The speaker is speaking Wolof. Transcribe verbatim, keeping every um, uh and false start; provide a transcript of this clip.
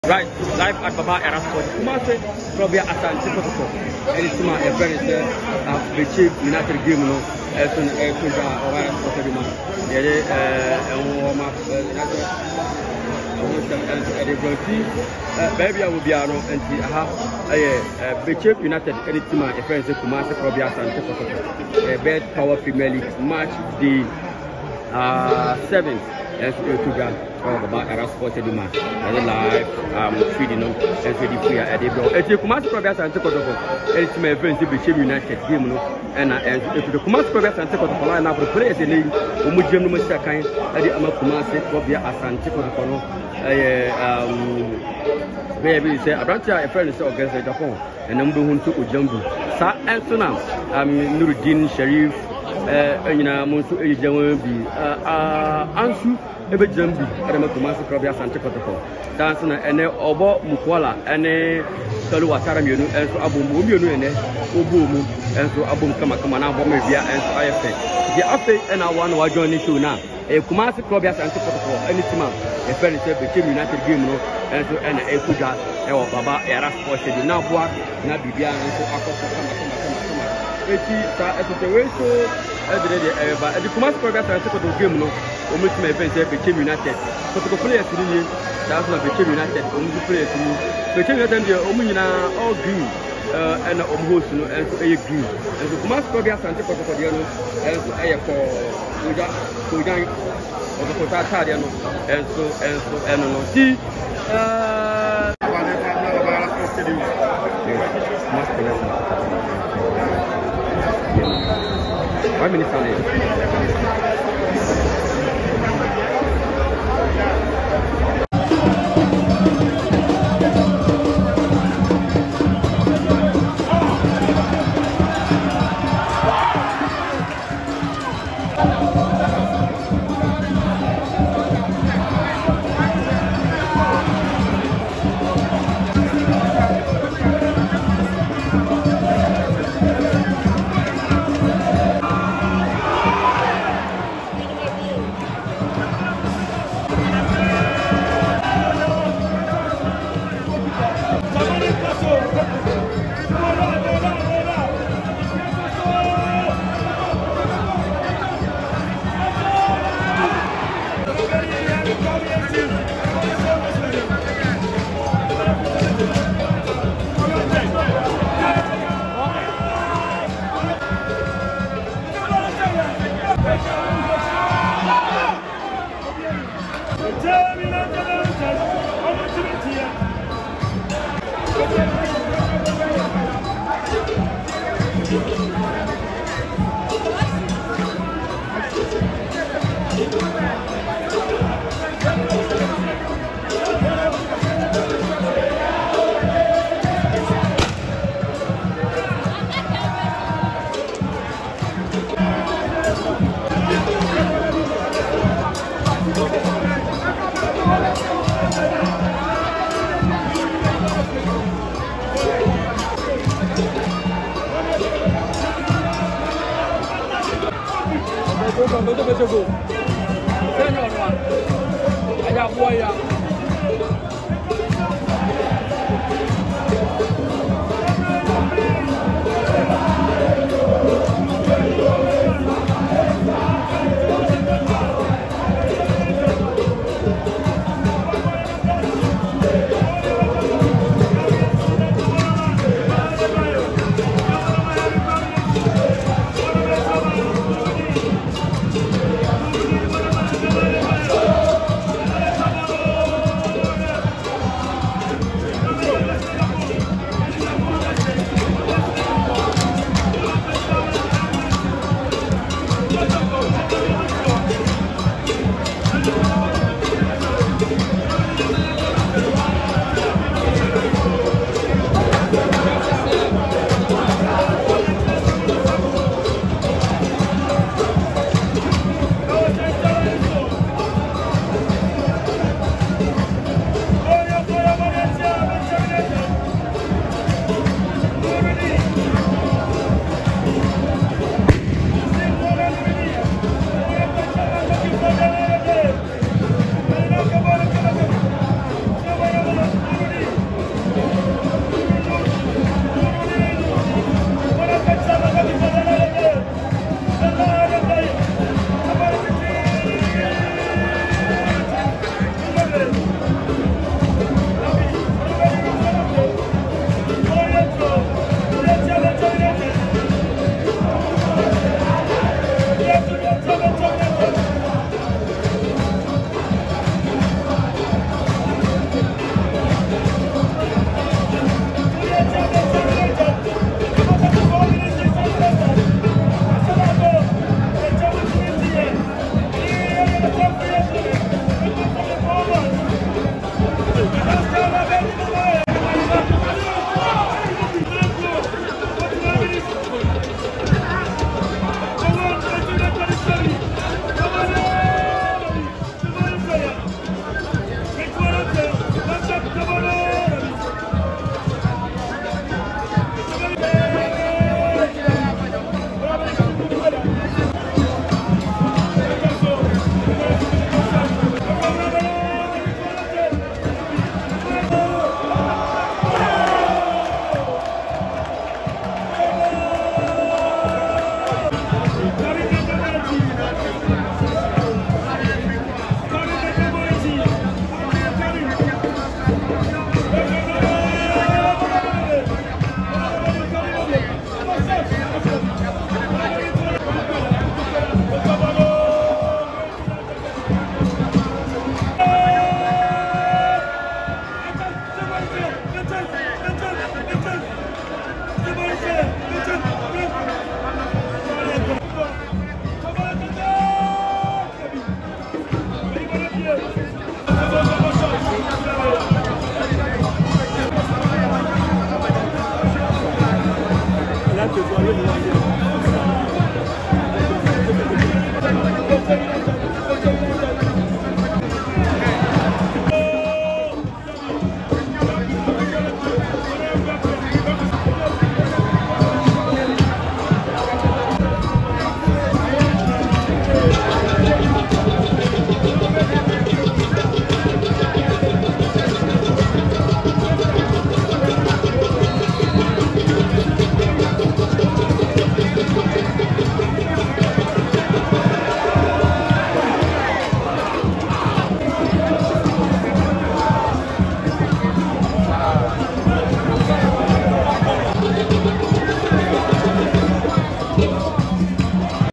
Right, live at Baba Erasport. Kumase, probably at Kotoko. And it's my friend there. Bechem United game, no. As soon as I put our Erasport every month. Yeah, and warm up. Baby, I will be around and see. Aha, Bechem United. And it's my friend there. Kumase, probably at Kotoko. A bad power Premier League match the seventh. And to go about Erasport every month. And live, um, feeding on and feeding free at the bro. If you come out progress and take over, it's my friends to Bechem United game, no, and if you come out progress and take over the line, I will play the league, Umujim Musta kind, and the Amakumasi, Bobia Asan, take over the corner. Um, baby, say, I brought a friend against Japan, and I'm going to Ujumbu. Sa and Sunam, I'm Nuruddin Sharif, and Monsu Ejambi, Ansu. Ebe jambi adama kumasi probia sante kotoko dance na ene obo mukwala ene tolu watara mienu enso abom mienu ene obo mu enso abom kama kama na abom bia enso ayefe di afe ena one wa join show na e kumasi probia sante kotoko ene tima e fere se Bechem United game no enso ene e kuja e wo Baba Erasport di na boa na bibia enso akoso kama kama kama eti sa etete weso edere de eba edi kumasi probia sante kotoko game no omo ti me fence Bechem United Kotoko players ni that's not Bechem United omo players ni Bechem United dey omo nyina all green uh and omo host no and so e green and so kuma score be asante Kotoko dey no and so e for oja oja Kotoko ta ta dey no and so and so and no see uh one minute only. Bechem, Bechem, Bechem, Bechem,